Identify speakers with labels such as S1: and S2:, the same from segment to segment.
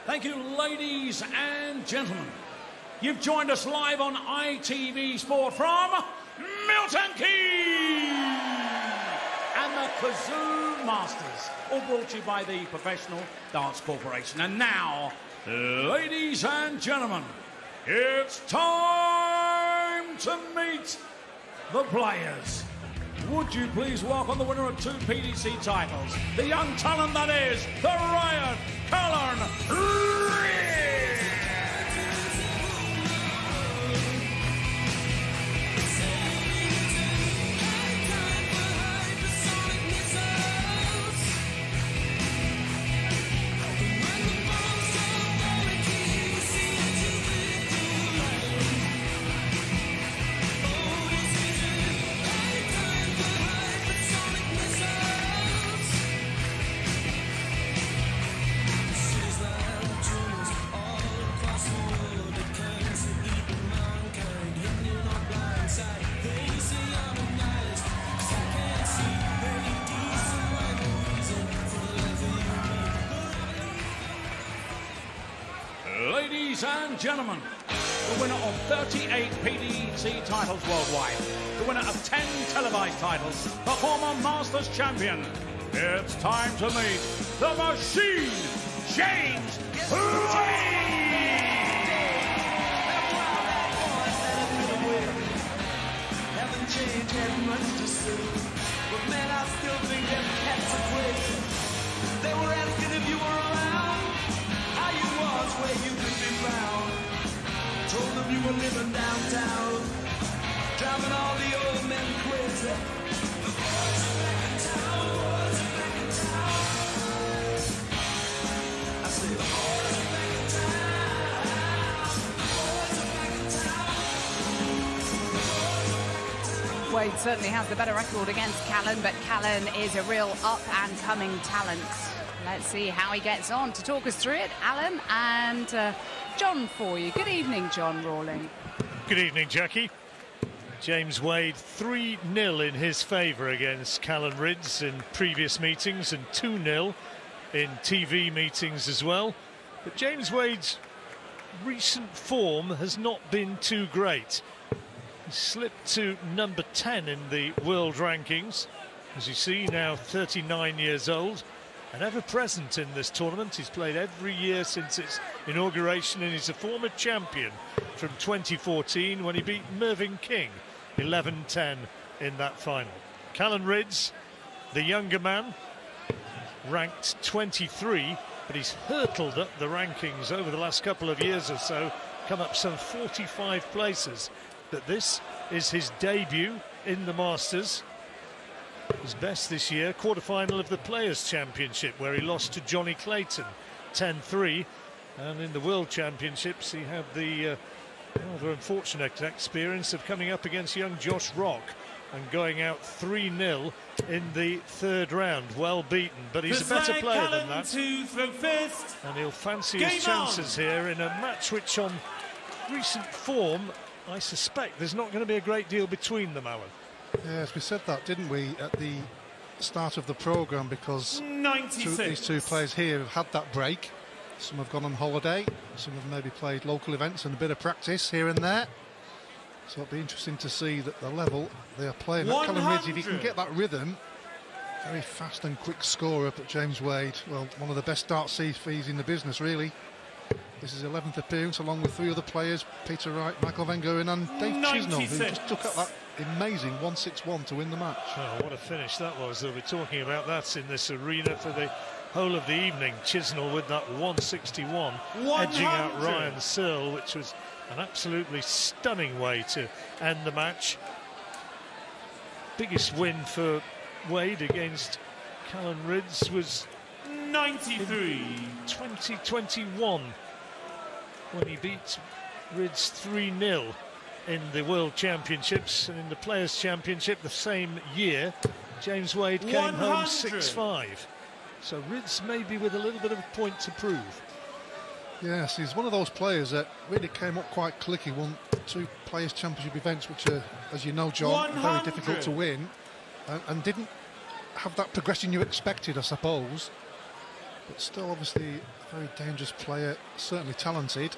S1: Thank you, ladies and gentlemen. You've joined us live on ITV Sport from Milton Keynes and the Kazoo Masters, all brought to you by the Professional Dance Corporation. And now, ladies and gentlemen, it's time to meet the players. Would you please welcome the winner of 2 PDC titles, the young talent that is the Riot, Callan Rydz. Ladies and gentlemen, the winner of 38 PDC titles worldwide, the winner of 10 televised titles, the former Masters champion. It's time to meet the Machine, James Wade!
S2: Haven't changed, had much to say, but man, I still think them cats are crazy. They were asking if you were around, how you was, where you could be found. Told them you were living downtown, driving all the old men crazy. The boys are back in town, boys are back in town. I say the boys are back in town, the boys are back in town.
S3: Wade certainly has the better record against Callan, but Callan is a real up-and-coming talent. Let's see how he gets on. To talk us through it, Alan and John for you. Good evening, John Rawling.
S4: Good evening, Jackie. James Wade 3-0 in his favour against Callan Rydz in previous meetings and 2-0 in TV meetings as well. But James Wade's recent form has not been too great. He slipped to number 10 in the world rankings. As you see, now 39 years old and ever present in this tournament. He's played every year since its inauguration, and he's a former champion from 2014 when he beat Mervyn King 11-10 in that final. Callan Rydz, the younger man, ranked 23, but he's hurtled up the rankings over the last couple of years or so, come up some 45 places. But this is his debut in the Masters. His best this year, quarter-final of the Players' Championship, where he lost to Johnny Clayton 10-3. And in the World Championships, he had the rather unfortunate experience of coming up against young Josh Rock and going out 3-0 in the third round. Well beaten, but he's a better player than that. And he'll fancy his chances here in a match which, on recent form, I suspect there's not going to be a great deal between them, Alan.
S5: Yes, we said that, didn't we, at the start of the programme, because these two players here have had that break. Some have gone on holiday, some have maybe played local events and a bit of practice here and there. So it'll be interesting to see that the level they are playing at. Callan Rydz, if he can get that rhythm, very fast and quick scorer, but James Wade, well, one of the best start fees in the business, really. This is his 11th appearance, along with 3 other players, Peter Wright, Michael Van Gogh and Dave Chisnell, who just took up that amazing 1-6-1 to win the match.
S4: Oh, what a finish that was. They'll be talking about that in this arena for the whole of the evening. Chisnell with that 161, edging out Ryan Searle, which was an absolutely stunning way to end the match. Biggest win for Wade against Callan Rydz was
S1: 93.
S4: 2021, when he beat Rydz 3-0 in the World Championships, and in the Players' Championship the same year, James Wade came home 6-5. So Rydz maybe with a little bit of a point to prove.
S5: Yes, he's one of those players that really came up quite quick. He won 2 Players' Championship events, which are, as you know, John, very difficult to win, and didn't have that progression you expected, I suppose. but still obviously a very dangerous player, certainly talented.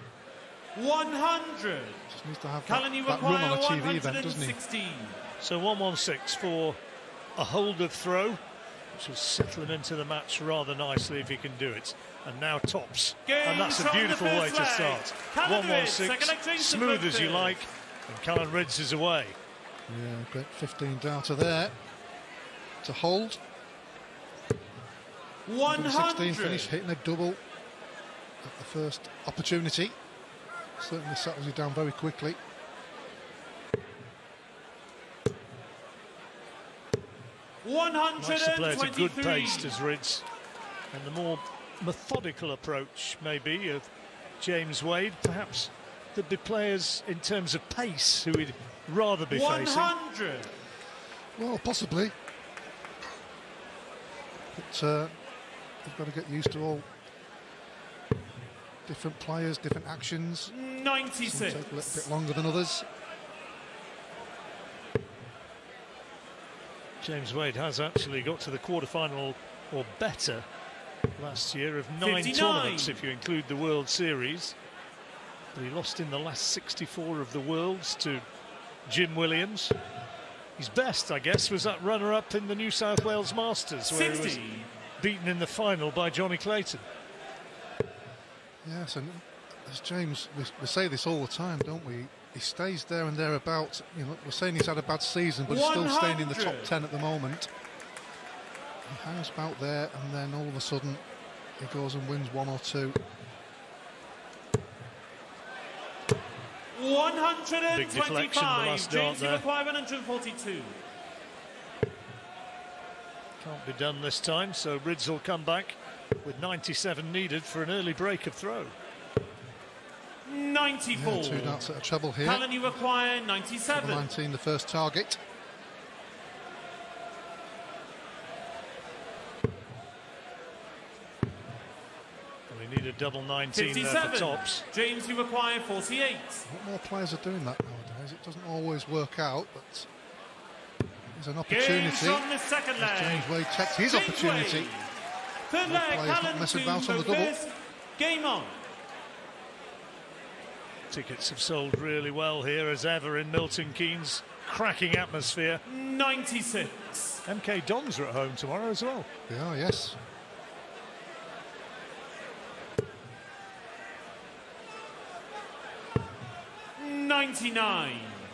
S2: 100.
S5: Just needs to have that run on a TV event, doesn't he?
S4: So 116 for a hold of throw, which will settle him into the match rather nicely if he can do it. And now tops, and that's a beautiful way to start. 116, smooth as you like, and Callan Rydz is away.
S5: Yeah, great 15 data there to hold.
S2: 116
S5: finish, hitting a double at the first opportunity. Certainly settles you down very quickly.
S4: Likes to play at a good pace, does Rydz. And the more methodical approach, maybe, of James Wade. Perhaps there'd be players in terms of pace who he'd rather be
S2: 100.
S4: facing.
S5: Well, possibly. But you've got to get used to all different players, different actions.
S2: 96.
S5: Some take a little bit longer than others.
S4: James Wade has actually got to the quarter-final or better last year of 9
S2: 59.
S4: tournaments, if you include the World Series. But he lost in the last 64 of the Worlds to Jim Williams. His best, I guess, was that runner-up in the New South Wales Masters, where
S2: 60.
S4: he was beaten in the final by Johnny Clayton.
S5: Yes, and as James, we say this all the time, don't we? He stays there and thereabouts. You know, we're saying he's had a bad season, but he's still staying in the top 10 at the moment. He hangs about there, and then all of a sudden he goes and wins one or two.
S2: 125.
S4: Big deflection, the last dart there.
S2: 142.
S4: Can't be done this time, so Rydz will come back with 97 needed for an early break of throw.
S2: 94.
S5: Yeah, 2 darts at a treble here.
S2: Callan, you require 97.
S5: 19, the first target.
S4: Well, he needed double 19 there
S2: 57.
S4: for tops.
S2: James, you require 48.
S5: What more players are doing that nowadays? It doesn't always work out, but there's an opportunity.
S2: Games from the second leg.
S5: As James Wade takes his
S2: James
S5: opportunity.
S2: Wade. Third
S5: No
S2: leg,
S5: players not
S2: Callan
S5: messing
S2: to
S5: about on the double.
S2: Lopez. Game on.
S4: Tickets have sold really well here, as ever, in Milton Keynes. Cracking atmosphere.
S2: 96.
S4: MK Dons are at home tomorrow as well.
S5: They are, yes.
S2: $99.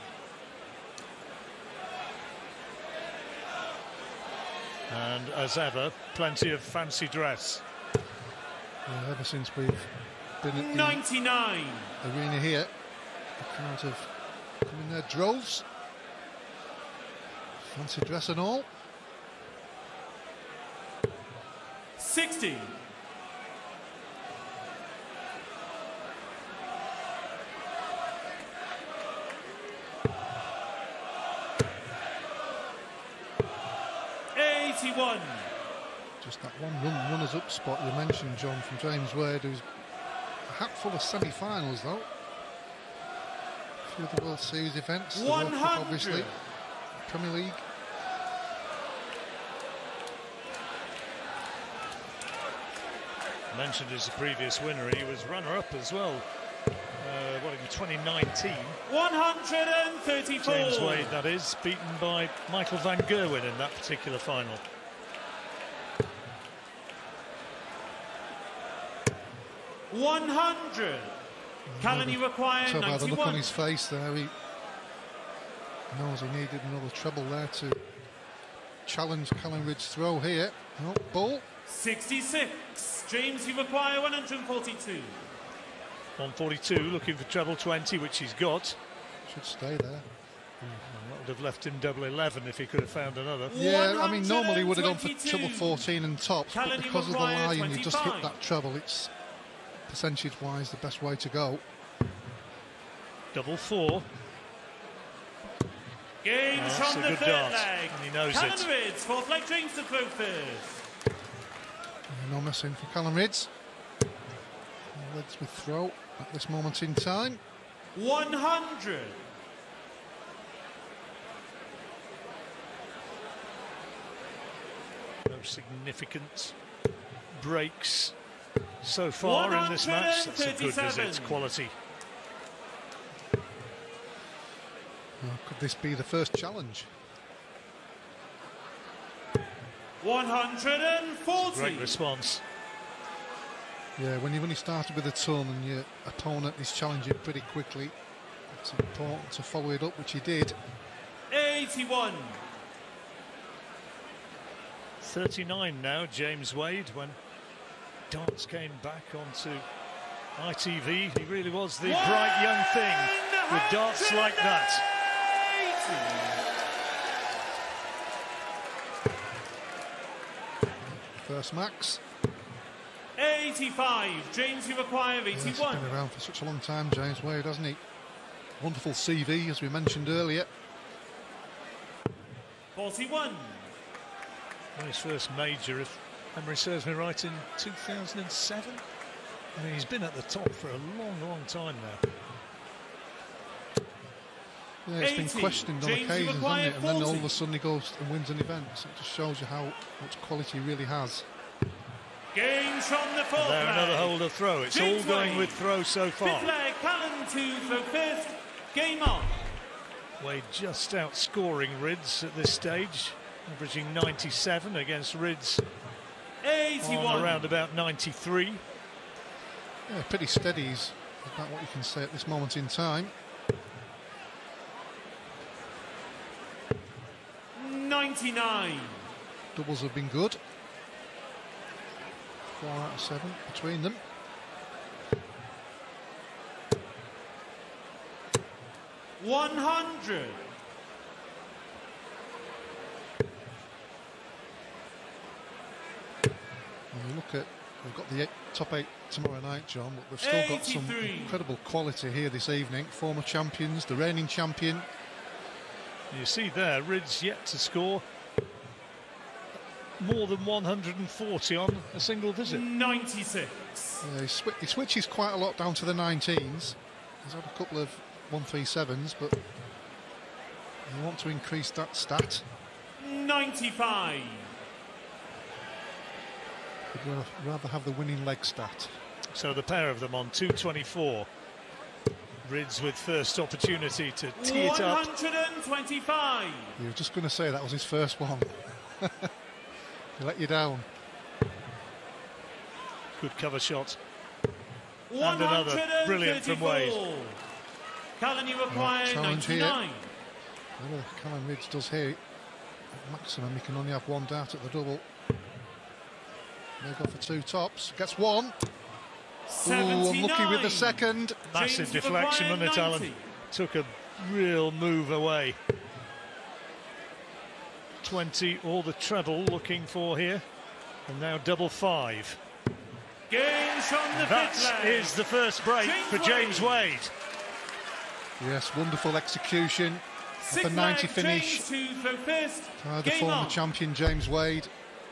S4: And as ever, plenty of fancy dress.
S5: Yeah, ever since we've been at the
S2: 99.
S5: arena here, the crowds have come in their droves. Fancy dress and all.
S2: 60. $81.
S5: Just that one runners-up spot you mentioned, John, from James Wade, who's a hat full of semi-finals, though. A few of the World Series events, the World Cup, obviously, Premier League.
S4: Mentioned as a previous winner, he was runner-up as well. In 2019.
S2: 134.
S4: James Wade, that is, beaten by Michael van Gerwen in that particular final.
S2: $100. Callan, you require
S5: So by the look on
S2: 91.
S5: his face there, he knows he needed another treble there to challenge Callan Rydz' throw here. Oh, ball.
S2: 66. James, you require 142.
S4: 142, looking for treble 20, which he's got.
S5: Should stay there.
S4: That would have left him double 11 if he could have found another.
S5: Yeah, I mean, normally he would have gone for
S2: 122.
S5: treble 14 and tops, but
S2: Callan, you
S5: because of the
S2: require
S5: line, you just hit
S2: 25.
S5: that treble. It's percentage-wise the best way to go.
S4: Double 4.
S2: Games
S4: That's
S2: from
S4: a
S2: the
S4: good
S2: third
S4: dart,
S2: leg.
S4: and he knows
S2: Callan
S4: it.
S2: Rydz, fourth leg, James to throw first.
S5: No messing for Callan Rydz. Rydz with throw at this moment in time.
S2: 100.
S4: No significant breaks so far in this match. That's a good visit, quality.
S5: Could this be the first challenge?
S2: 140.
S4: Great response.
S5: Yeah, when you've only started with a ton and your opponent is challenging pretty quickly, it's important to follow it up, which he did.
S2: 81.
S4: 39 now, James Wade. When darts came back onto ITV, he really was the bright young thing with darts like that.
S5: First max.
S2: 85. James Iwakwa of 81.
S5: He's been around for such a long time, James Wade, hasn't he? Wonderful CV, as we mentioned earlier.
S2: 41.
S4: His first major, if memory serves me right, in 2007. I mean, he's been at the top for a long, long time now.
S5: Yeah, it's been questioned on occasions, hasn't it? And then all of a sudden he goes and wins an event. So it just shows you how much quality he really has.
S2: Gains from the fourth
S4: There, another holder throw. It's all going with throw so far.
S2: Fifth leg, Callan to throw first. Game on.
S4: Wade just outscoring Rids at this stage, averaging 97 against Rids
S2: 81.
S4: on around about 93.
S5: Yeah, pretty steady is about what you can say at this moment in time.
S2: 99.
S5: Doubles have been good. 4 out of 7 between them.
S2: $100.
S5: When you look at, we've got the top 8 tomorrow night, John, but we've still got some incredible quality here this evening. Former champions, the reigning champion.
S4: You see there, Rids yet to score more than 140 on a single visit.
S2: 96.
S5: He switches quite a lot down to the 19s. He's had a couple of 137s, but you want to increase that stat.
S2: 95.
S5: Would rather have the winning leg stat.
S4: So the pair of them on 224. Rids with first opportunity to tee it up.
S2: 125.
S5: You were just going to say that was his first one. He let you down.
S4: Good cover shot. And another brilliant from Wade.
S2: Callan Iwakwa 99.
S5: Whatever Callan Rids does here, at maximum he can only have one dart at the double. They go for 2 tops. Gets one. Ooh, unlucky with the second.
S4: Massive deflection, wasn't it, Alan? Took a real move away. 20, all the treble looking for here. And now double 5.
S2: Gains from the
S4: That is the first break for James Wade.
S5: Yes, wonderful execution. At the 90 finish. The former champion James Wade.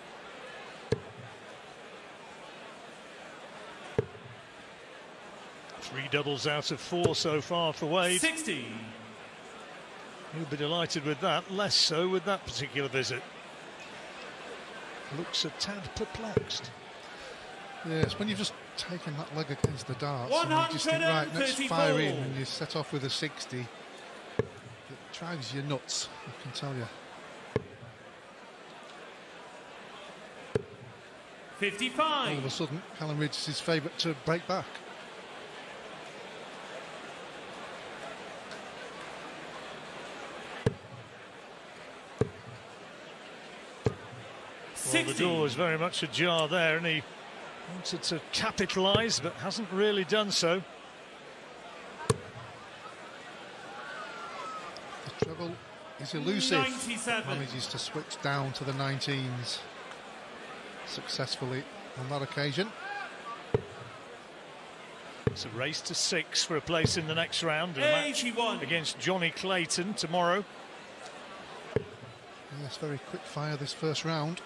S4: Three doubles out of 4 so far for Wade.
S2: 60.
S4: He'll be delighted with that, less so with that particular visit. Looks a tad perplexed.
S5: Yes, when you've just taken that leg against the darts and you just think, right, let's fire in, and you set off with a 60, it drives you nuts, I can tell you.
S2: 55.
S5: All of a sudden, Callan Rids is his favourite to break back.
S4: Well, the door was very much ajar there, and he wanted to capitalise, but hasn't really done so.
S5: The treble is elusive.
S2: 97.
S5: Manages to switch down to the 19s successfully on that occasion.
S4: It's a race to 6 for a place in the next round. A match against Johnny Clayton tomorrow.
S5: Yes, very quick fire this first round.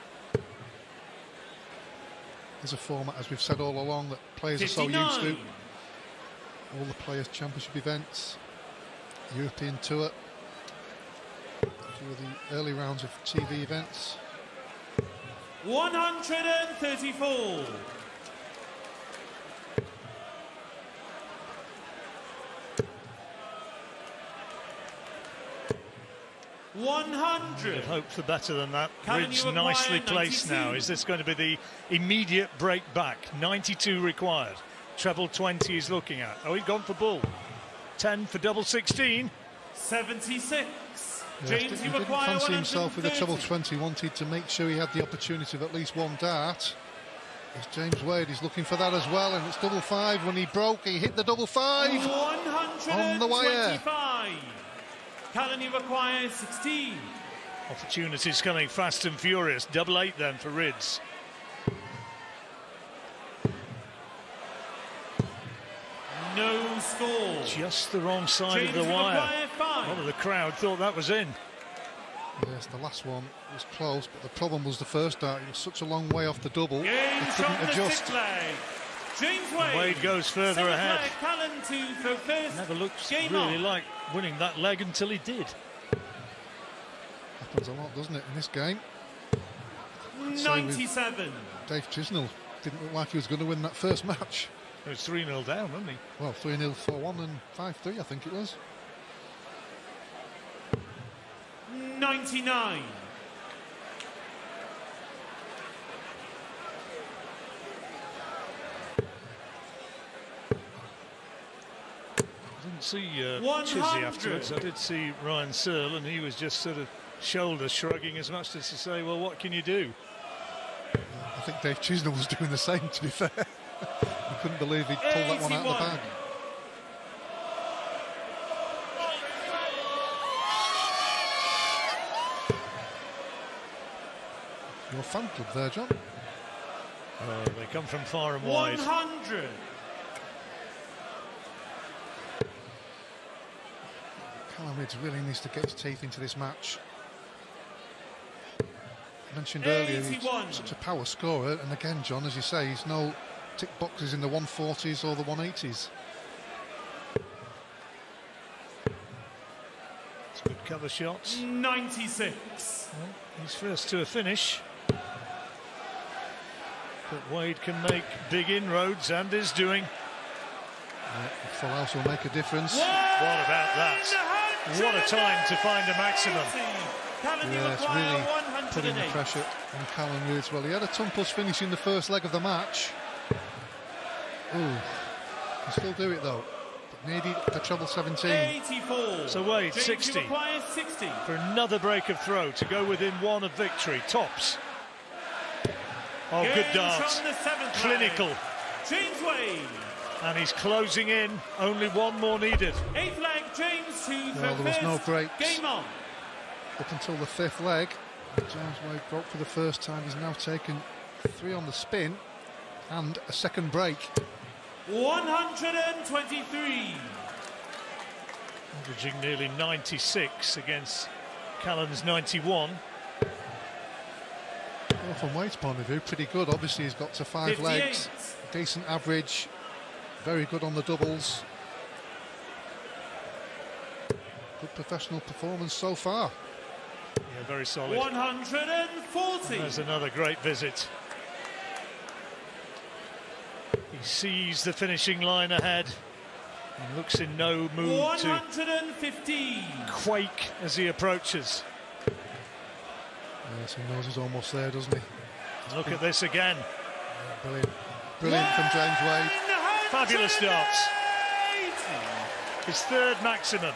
S5: There's a format, as we've said all along, that players 59. Are so used to. All the Players' Championship events, European Tour, a few of the early rounds of TV events.
S2: 134. 100.
S4: I'd hope for better than that. Ridge nicely placed now. Is this going to be the immediate break back? 92 required. Treble 20 he's looking at. Oh, he's gone for bull. 10 for double 16.
S2: 76.
S5: Yes,
S2: James,
S5: he didn't fancy himself with a treble 20. Wanted to make sure he had the opportunity of at least one dart. As James Wade is looking for that as well, and it's double 5. When he broke, he hit the double 5 on the wire.
S2: Callan, you require 16.
S4: Opportunities coming fast and furious. Double 8 then for Rids.
S2: No score.
S4: Just the wrong side
S2: James,
S4: of the wire.
S2: A
S4: lot of the crowd thought that was in.
S5: Yes, the last one was close, but the problem was the first dart. It was such a long way off the double,
S2: Game
S5: he couldn't adjust.
S2: James Wade.
S4: Wade goes further ahead.
S2: Callan for first.
S4: Never looks
S2: Game
S4: really
S2: on.
S4: like winning that leg until he did.
S5: Happens a lot, doesn't it, in this game?
S2: 97.
S5: Dave Chisnell didn't look like he was going to win that first match.
S4: It was 3-0 down, wasn't he?
S5: Well, 3-0, 4-1 and 5-3, I think it was.
S2: 99.
S4: I didn't see Chizzy afterwards. I did see Ryan Searle, and he was just sort of shoulder shrugging as much as to say, well, what can you do?
S5: I think Dave Chisnell was doing the same, to be fair. He couldn't believe he'd pulled that one out of the bag. Your fan club there, John.
S4: Oh, they come from far and wide.
S2: 100.
S5: Callan Ridge really needs to get his teeth into this match. I mentioned earlier he's such a power scorer, and again, John, as you say, he's no tick boxes in the 140s or the 180s.
S4: It's good cover shots.
S2: 96.
S4: Well, he's first to a finish. But Wade can make big inroads, and is doing.
S5: The full house will make a difference.
S4: What about that? What a time to find a maximum.
S5: Yes, really putting the pressure on Callan Ridge. Well, he had a tumpuss finish in the first leg of the match. Ooh, can still do it though. But needed a treble 17.
S2: 84.
S4: So Wade, 60. For another break of throw to go within one of victory. Tops. Oh, good dance. Clinical.
S2: James Wade.
S5: And
S4: he's closing in. Only one more needed.
S2: 8th leg, James,
S5: well, there was no breaks.
S2: Game on.
S5: Up until the 5th leg. James Wade broke for the first time. He's now taken 3 on the spin and a second break.
S2: 123.
S4: Averaging nearly 96 against Callan's 91.
S5: Well, from Wade's point of view, pretty good. Obviously, he's got to 5
S2: 58.
S5: legs. Decent average. Very good on the doubles. Good professional performance so far.
S4: Yeah, very solid.
S2: 140.
S4: And there's another great visit. He sees the finishing line ahead and looks in no mood
S2: 115.
S4: to quake as he approaches.
S5: Yes, he knows he's almost there, doesn't he?
S4: Look at this again.
S5: Yeah, brilliant. Brilliant from James Wade.
S4: Fabulous darts. His 3rd maximum.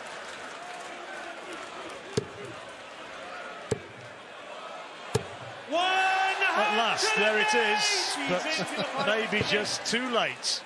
S4: At last, there it is, but maybe just too late.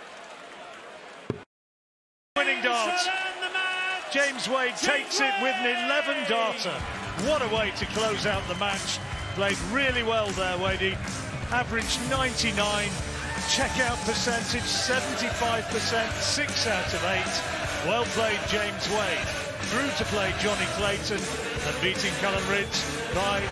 S4: Winning dart. James Wade takes it with an 11 darter. What a way to close out the match. Played really well there, Wadey. Average 99. Checkout percentage 75%, 6 out of 8. Well played, James Wade. Through to play Johnny Clayton and beating Callan Ridge by